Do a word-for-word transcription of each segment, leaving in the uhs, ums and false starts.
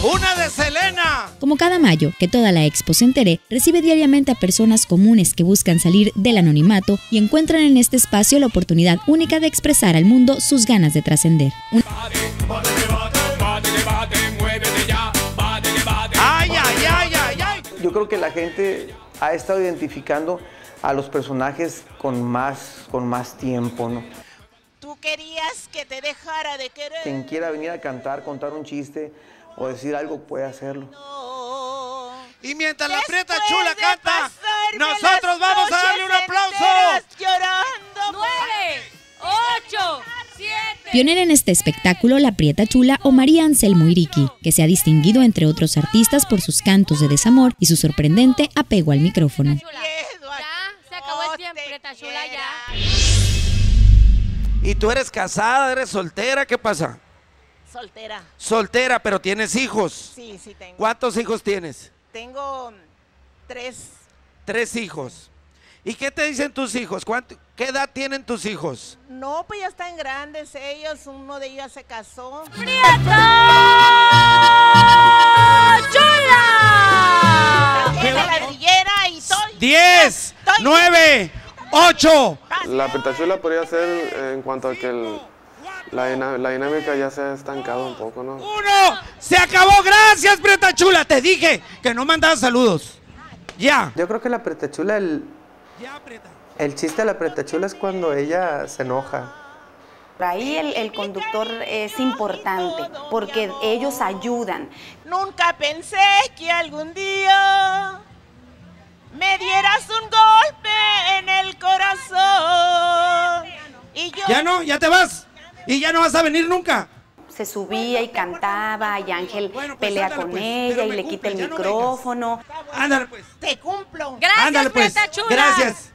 ¡Una de Selena! Como cada mayo, que toda la expo se entere, recibe diariamente a personas comunes que buscan salir del anonimato y encuentran en este espacio la oportunidad única de expresar al mundo sus ganas de trascender. Un... ¡Ay, ay, ay, ay, ay! Yo creo que la gente ha estado identificando a los personajes con más, con más tiempo, ¿no? Tú querías que te dejara de querer. Quien quiera venir a cantar, contar un chiste o decir algo puede hacerlo. No. Y mientras la Después Prieta Chula de canta, pasarme nosotros las vamos a darle un noches aplauso. enteras llorando. Nueve, ocho, siete. Pionera en este espectáculo, la Prieta Chula o María Anselmo Iriqui, que se ha distinguido entre otros artistas por sus cantos de desamor y su sorprendente apego al micrófono. Ya, se acabó el tiempo, Prieta Chula, ya. ¿Y tú eres casada, eres soltera? ¿Qué pasa? Soltera. Soltera, pero tienes hijos. Sí, sí tengo. ¿Cuántos hijos tienes? Tengo tres. Tres hijos. ¿Y qué te dicen tus hijos? ¿Cuánto, ¿Qué edad tienen tus hijos? No, pues ya están grandes ellos. Uno de ellos se casó. ¡Prieta Chula! Saqué la ladrillera y estoy. ¡Diez! Estoy- ¡Nueve! ¡Ocho! La Prieta Chula podría ser eh, en cuanto a que el, la, dina- la dinámica ya se ha estancado un poco, ¿no? ¡Uno! ¡Se acabó! ¡Gracias, Prieta Chula! Te dije que no mandabas saludos. Ya. Yo creo que la Prieta Chula, el, Ya, Prieta. el chiste de la Prieta Chula es cuando ella se enoja. Por ahí el, el conductor es importante porque ellos ayudan. Nunca pensé que algún día me dieras un golpe en el corazón. Y yo... Ya no, ya te vas. Y ya no vas a venir nunca. Se subía y cantaba y Ángel Bueno, pues, pelea ándale, con pues, ella pero y me le quita el cumples, ya no micrófono. Ándale, pues. Te cumplo. Gracias, Ándale, pues. Prieta Chula. Gracias.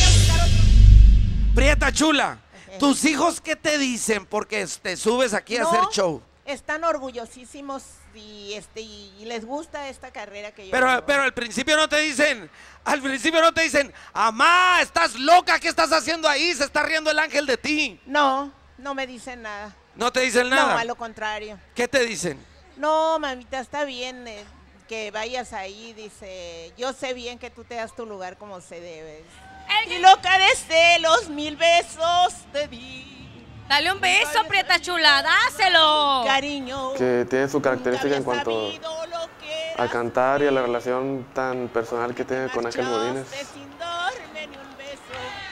Prieta Chula, ¿tus hijos qué te dicen? Porque te subes aquí a No, hacer show. Están orgullosísimos y, este, y les gusta esta carrera que yo Pero, hago. pero al principio no te dicen, al principio no te dicen, amá, estás loca, ¿qué estás haciendo ahí? Se está riendo el ángel de ti. No, no me dicen nada. No te dicen nada. No, a lo contrario. ¿Qué te dicen? No, mamita, está bien eh, que vayas ahí, dice, yo sé bien que tú te das tu lugar como se debe. Y loca de celos, mil besos te di. Dale un beso, Prieta Chula, dáselo. Cariño. Que tiene su característica en nunca había cuanto sabido lo que a era cantar y a la relación tan personal que tiene con Ángel Godínez. marchaste sin darme ni un beso.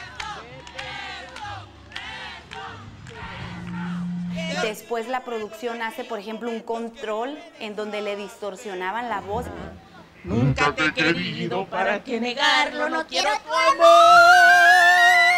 Después la producción hace, por ejemplo, un control en donde le distorsionaban la voz. Nunca te he querido, ¿para qué negarlo? No quiero tu amor.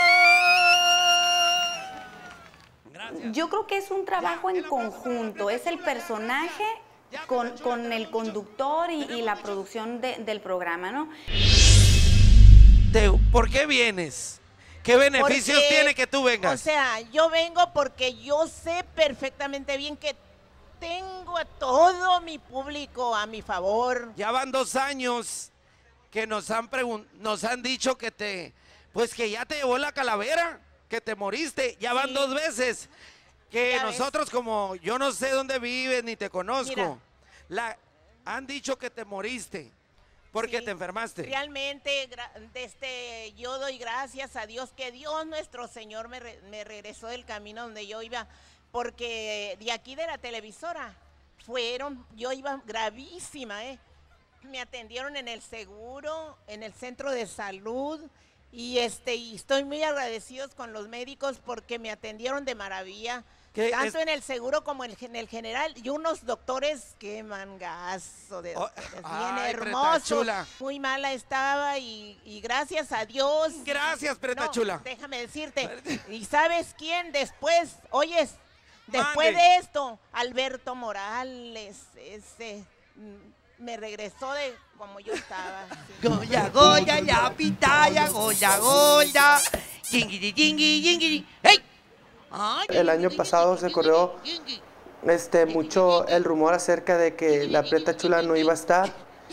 Yo creo que es un trabajo en conjunto, es el personaje con, con el conductor y, y la producción de- del programa, ¿no? Te- ¿Por qué vienes? ¿Qué beneficios Porque, tiene que tú vengas? O sea, yo vengo porque yo sé perfectamente bien que tengo a todo mi público a mi favor. Ya van dos años que nos han pregun- nos han dicho que te, pues que ya te llevó la calavera, que te moriste. Ya van Sí. dos veces que Ya ves. nosotros, como yo no sé dónde vives ni te conozco, Mira. la, han dicho que te moriste porque Sí, te enfermaste. Realmente, gra- este, yo doy gracias a Dios que Dios nuestro Señor me, re- me regresó del camino donde yo iba, porque de aquí de la televisora fueron, yo iba gravísima, ¿eh? Me atendieron en el seguro, en el centro de salud, y este, y estoy muy agradecidos con los médicos porque me atendieron de maravilla. ¿Qué Tanto es? en el seguro como en, en el general, y unos doctores, qué mangazo de Oh, doctores, bien ay, Prieta hermosos. Chula. Muy mala estaba y, y gracias a Dios. Gracias, Prieta No, Chula. Déjame decirte, ¿y sabes quién después? Oyes, después Mande. de esto, Alberto Morales, ese mm, me regresó de como yo estaba. sí. Goya, Goya, ya pitaya, Goya, Goya. Jingiri, jingiri, jingiri. ¡Hey! Ay, El año pasado se corrió este, mucho el rumor acerca de que la Prieta Chula no iba a estar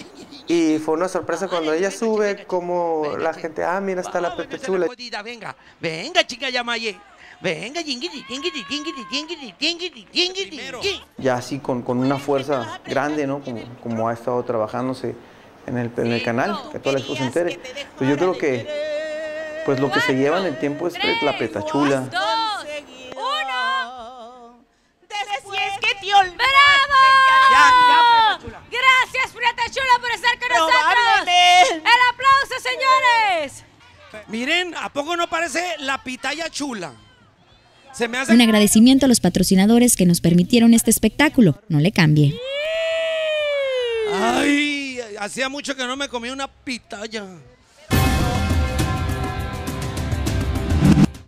Y fue una sorpresa cuando ella sube, como la gente, ah, mira, está la Pepe Chula. Venga, venga, chica Yamaye. Venga, yingiri, yingiri, yingiri, yingiri, yingiri, yingiri. Ya así con, con una fuerza grande, ¿no? Como, como ha estado trabajándose en el, en el canal, que toda la expo se entere. Pues yo creo que pues lo que se lleva en el tiempo es la Petachula. Dos, uno. Después que te olvidas. ¡Bravo! Ya, ya, Petachula. Gracias, Petachula, por estar con nosotros. Probablemente. ¡El aplauso, señores! Miren, ¿a poco no parece la pitaya chula? Se me hace... Un agradecimiento a los patrocinadores que nos permitieron este espectáculo. No le cambie. Ay, hacía mucho que no me comía una pitaya.